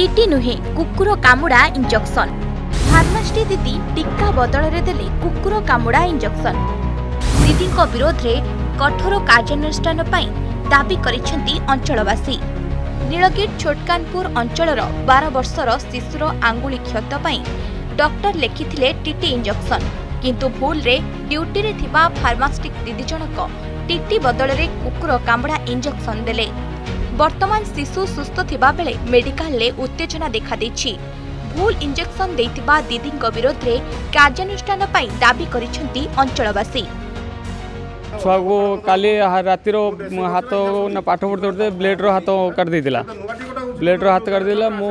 TT नुहे कुकुर कामुड़ा injection. Pharmacist दीदी टीका बदल में देले कुकुर कामुड़ा इंजेक्शन। दीदी विरोध में कठोर कार्यानुष्ठान दाबी करिसेंती अंचलवासी। नीलगिरी छोटकानपुर अंचलर 12 वर्षर शिशुर आंगुली क्षत डॉक्टर लेखिथिले टीटी इंजेक्शन, किंतु भूल रे ड्यूटी रे थिबा फार्मासिस्ट दीदी जनक टीटी बदल में कुकुर कामुड़ा इंजेक्शन देले। वर्तमान शिशु सुस्थ थिबा बेले मेडिकल ले उत्तेजना देखा देछि। भूल इंजेक्शन देइतिबा दीदी विरोध में कार्यानुष्ठान दाबी करिसेंती अंचलवासी। छुआ को काली रातिर हाथ ना पाठ पढ़ते ब्लेड हाथ काट देला। ब्लेड हाथ काट देला। मु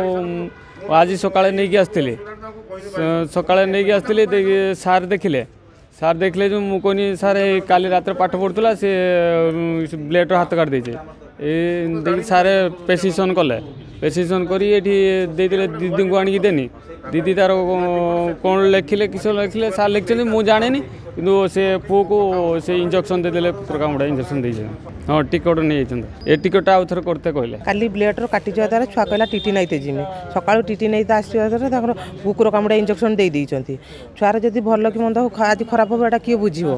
आज सकाळे नहीं आसती सकाळे नहीं आसती सार देखले जो मु कहनी सार काली रात पाठ पढ़ुला से ब्लेड हाथ काट देचे सार प्रेसिशन कले। प्रेसिशन करी दीदी को आनिक देनी। दीदी तार कौन लिखिले किस लिखिले सार लिखते मुझे जाने किंतु से पुओ को से इंजेक्शन देदेले कुकुर कामुड़ा इंजेक्शन दे। हाँ टिकट नहीं ए टिकट आउ थर करते कहले काली ब्लेड काटी जा द्वारा छुआ कहला टीटी नाइते जिमे सकाळु टीटी नाइते आसवा द्वारा कुकुर कामुड़ा इंजेक्शन दे देइचंती। छुआर जदि भल कि मंद आज खराब हो एटा किए बुझिबो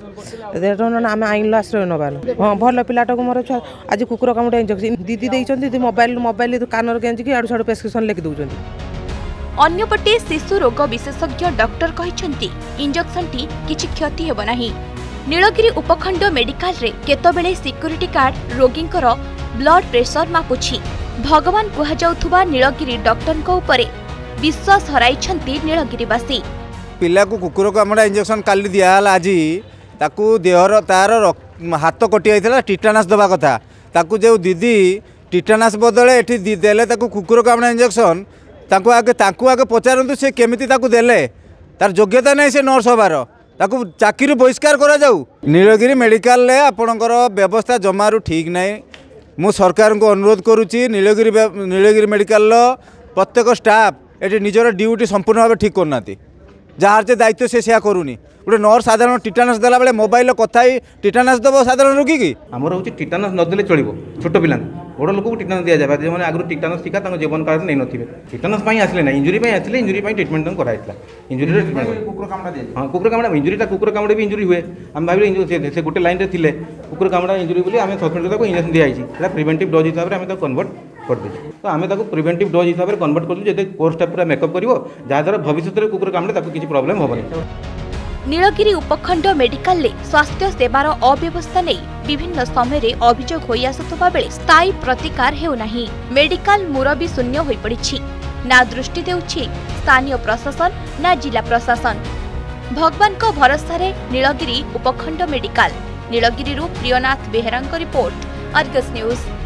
आम आईन आश्रय नबार। हाँ भल पिलाटा को मोर छुआ आज कुकुर कामुड़ा इंजेक्शन दीदी देइचंती। मोबाइल कानर गेंजिकी आड़ू साड़ू प्रेस्क्रिप्शन लिखि दउचंती। अन्यपटे शिशु रोग विशेषज्ञ डॉक्टर कहिसेंती इंजेक्शन टी किछि क्षति हेबो नाही। नीलगिरी उपखंड मेडिकल रे केतबेले सिक्यूरिटी गार्ड रोगींकर ब्लड प्रेशर मापुछि। भगवान कुहा जाउथुबा नीलगिरी डॉक्टर को ऊपरे विश्वास हराइछंती नीलगिरीवासी। पिला को कुकुर कामुड़ा इंजेक्शन काली दियाल आज ताकू देहर तार हाथ कटि आइतला टिटानस दबा कथा ताकू जो दीदी टिटानस बदले एठी देले ताकू कुकुर कामुड़ा इंजेक्शन ताकू आगे पचारतु से केमिति ताकू देले तार योग्यता नहीं से नर्स हबार ताकू चाकरी बहिष्कार करा जाऊ। नीलगिरी मेडिकल ले आपणकर व्यवस्था जमारू ठीक नहीं। मु सरकार को अनुरोध करुच्ची नीलगिरी मेडिकल प्रत्येक स्टाफ ये निजर ड्यूटी संपूर्ण भाव ठीक करना जार जे दायित्व से करूनी। गोटे नर्स साधारण टिटानस देला बेले मोबाइल कथा टिटानस दब साधारण रोगी की आमर हूँ टिटानस नदेले चलो छोट पिला बड़ लोक टिटानस दिया जाए जो आगुरी टिटानस टीका जीवन काल नहीं थे टिटानस आसले ना इंजुरी आसले इंजुरी ट्रिटमेंट कराई इंजुरी ट्रिटमेंट हाँ कुकुर कामुड़ा इंजुरीटा कुकुर कामुड़े भी इंजुरी हुए आम भाई से गोटे लाइन में थे कुकुर कामुड़ा इंजुरी बोली आम सस्पेंड को इंजेक्शन दिखाई प्रिवेंटिव डोज हिसाब से कन्वर्ट कर दे तो आम प्रिवेंटिव डोज हिसाब से कन्वर्ट कर कोर्सटा पूरा मेकअप कर जहाँद्वारा भविष्य में कुकुर कामुड़े किसी प्रोब्लेम हेनी। नीलगिरी उपखंड मेडिकल ले स्वास्थ्य सेवार अव्यवस्था नहीं विभिन्न समय अभियोग होई आसुथबा बेले स्थायी प्रतिकार हेउनाही। मेडिकल मुरबी शून्य होई पड़िछि। ना दृष्टि देउछि स्थानीय प्रशासन ना जिला प्रशासन। भगवान को भरोसा रे नीलगिरी उपखंड medical. Nilgiri Priyanath Behera report, Argus news.